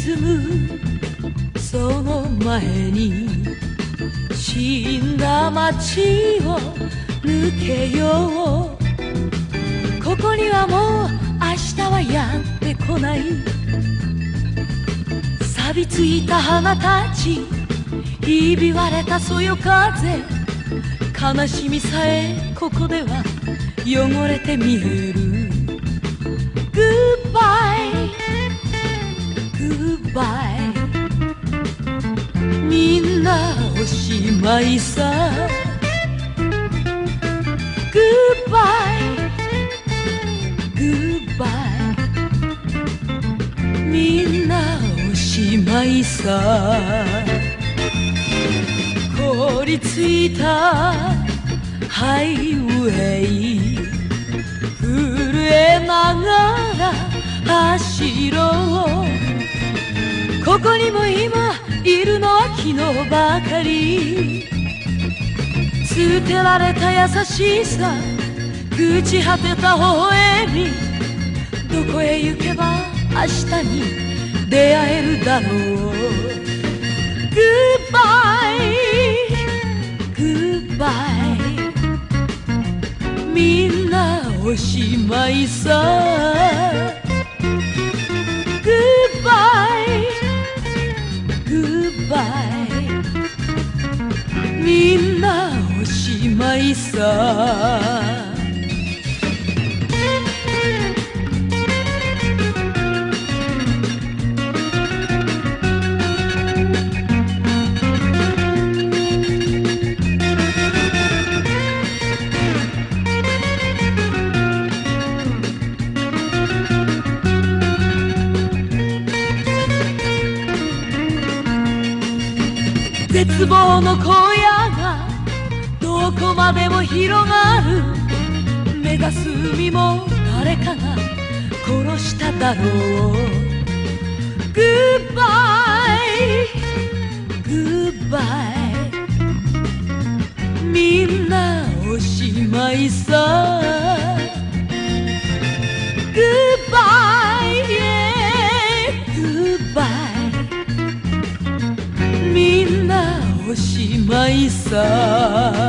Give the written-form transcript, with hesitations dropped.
沈むその前に死んだ街を抜けよう。ここにはもう明日はやってこない。錆びついた花たち、ひび割れたそよ風、悲しみさえここでは汚れて見える。Goodbye Goodbye みんなおしまいさ。 Goodbye Goodbye みんなおしまいさ。凍りついたハイウェイ震えながら走ろう。ここにも今いるのは昨日ばかり。捨てられた優しさ、朽ち果てた微笑み、どこへ行けば明日に出会えるだろう。 Goodbye Goodbye みんなおしまいさ。 Goodbye Goodbye みんなおしまいさ。絶望の荒野がどこまでも広がる。目指す海も誰かが殺しただろう。 Goodbye Goodbye みんなおしまいさ。 Goodbye Goodbye みんなおしまいさ。